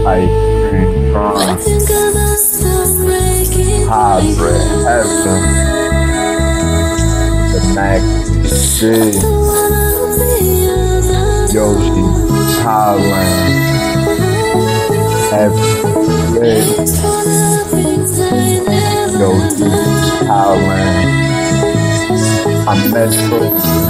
ice cream, France, hybrid, heaven, the Max, G, Yoshi, Thailand, heaven, Yoshi, Thailand, I'm Metro,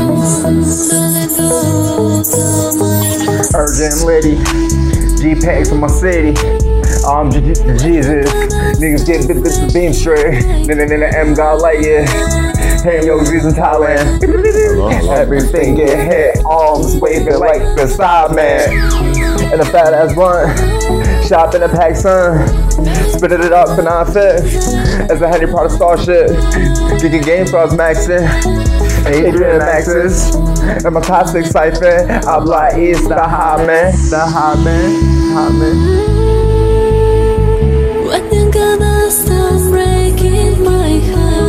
Urgent Liddy, G-Packs in my city. Jesus, niggas get the beam straight. Then the M got like yeah. Hey yo, G's in Thailand. Everything get hit, arms waving like the side man. And a fat ass blunt, shop in a pack son. Spitting it up and I fit. As the Henry Potter star shit. Geeking game for us maxing. Adrian Maxis. And my classic cipher. I'm like, it's the hot man. The hot man. Hot man. When you gonna stop breaking my heart?